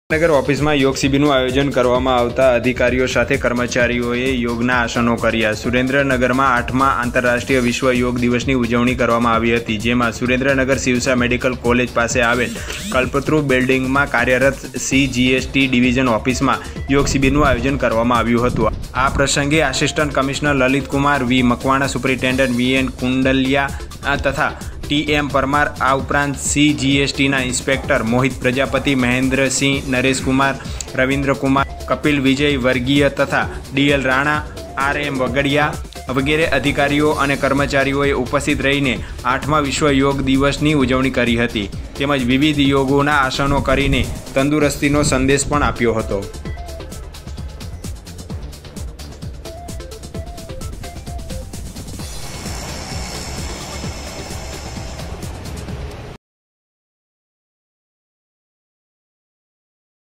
નગર ઓફિસમાં યોગ શિબિરનું આયોજન કરવામાં આવતા અધિકારીઓ સાથે કર્મચારીઓએ યોગના આસનો કર્યા। સુરેન્દ્રનગરમાં 8મા આંતરરાષ્ટ્રીય વિશ્વ યોગ દિવસની ઉજવણી કરવામાં આવી હતી, જેમાં સુરેન્દ્રનગર શિવસા મેડિકલ કોલેજ પાસે આવેલ કલ્પતરુ બિલ્ડિંગમાં કાર્યરત CGST ડિવિઝન ઓફિસમાં યોગ શિબિરનું આયોજન કરવામાં આવ્યું હતું। આ પ્રસંગે assistant commissioner Lalitkumar V Makwana, superintendent VN Kundaliya તથા TM પરમાર, આ ઉપરાંત CGSTના ઇન્સ્પેક્ટર મોહિત પ્રજાપતિ, મહેન્દ્રસિંહ, નરેશકુમાર, રવિન્દ્રકુમાર, કપિલ વિજય વર્ગીય તથા DL રાણા, RM વગડિયા વગેરે અધિકારીઓ અને કર્મચારીઓએ ઉપસ્થિત રહીને 8મા વિશ્વ યોગ દિવસની ઉજવણી કરી હતી, તેમજ વિવિધ યોગોના આસનો કરીને તંદુરસ્તીનો સંદેશ પણ આપ્યો હતો।